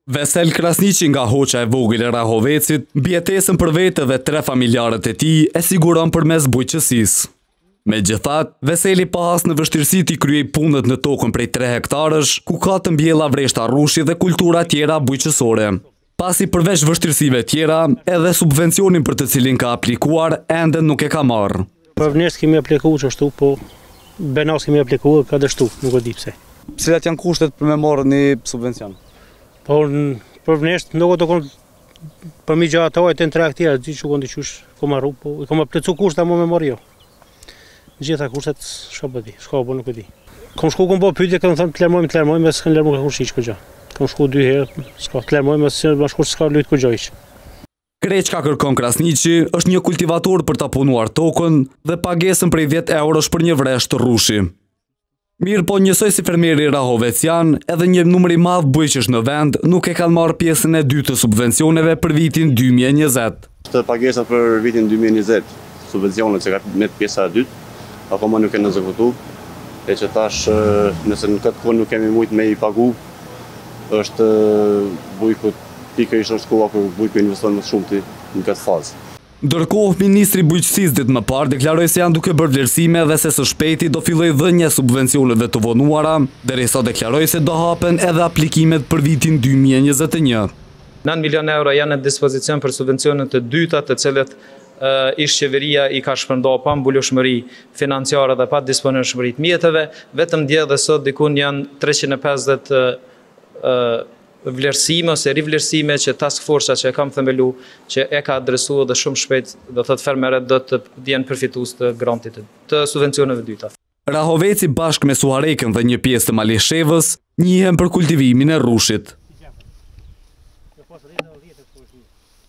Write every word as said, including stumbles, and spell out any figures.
Vesel Krasniqi nga Hoqa e vogël e Rahovecit, mbjetesën për vete dhe tre familjarët e tij e siguron përmes bujqësisë. Megjithatë, Veseli pa asnjë vështirësi t'i kryej punët në tokën prej tre hektarësh, ku ka të mbjella vreshta rrushi dhe kultura tjera bujqësore. Pasi përveç vështirësive tjera, edhe subvencionin për të cilin ka aplikuar ende nuk e ka marrë. Për vnesht kemi aplikuar që ashtu, po benas kemi aplikuar ka dështu, nuk e di pse. Cilat janë kushtet për me marrë një subvencion? Por për vnesht nuk do kon për mi gjatë ajtë në tre tjera, di që kondi qysh kom arru, po i kom aplecu kushtet a mu me marrë jo. Gjitha kushtet shka për di, shka po nuk e di. Kom shku kom po pyetje, kam thënë të lërmojmë, të lërmojmë, mes s'kan lërmojmë ka kush iq këgja. Kom shku dy herë, s'ka të lërmojmë, mes ma shkur s'ka lujtë këgja iq. Krejt ka kërkon Krasniqi është një kultivator për ta punuar tokën dhe pagesën prej dhjetë eurosh për një vresh të rrushi. Mirë po njësoj si fermeri Rahovecian, edhe një numër i madh bujqësh në vend nuk e kanë marrë pjesën e dytë të subvencioneve për vitin dy mijë e njëzet. Të pagesa për vitin dy mijë e njëzet, subvencionet që ka me pjesa e dytë, akoma nuk e në zëvëtu, e që tash nëse në këtë kohë nuk kemi mujtë me i pagu, është bujku pika ishë është koha kër bujku investon më shumë në këtë fazë. Ndërkohë, Ministri Bujqësisë ditë më parë deklaroi se janë duke bërë vlerësime dhe se së shpejti do filloj dhënia e subvencioneve të vonuara, derisa deklaroi se do hapen edhe aplikimet për vitin dy mijë e njëzet e një. nëntë milion euro janë në dispozicion për subvencionet të dyta, të cilët uh, ish qeveria i ka shpërndarë pa mbulueshmëri financiare dhe pa disponueshmëri të mjeteve, vetëm dje dhe sot dikun janë treqind e pesëdhjetë uh, vlerësime ose rivlerësime që task force që e kam themelu, që e ka adresuar dhe shumë shpejt, do të thotë fermerët do të jenë përfitues të grantit të subvencioneve dyta. Rahoveci bashkë me Suharekën dhe një pjesë të Malishevës njihen për kultivimin e rrushit.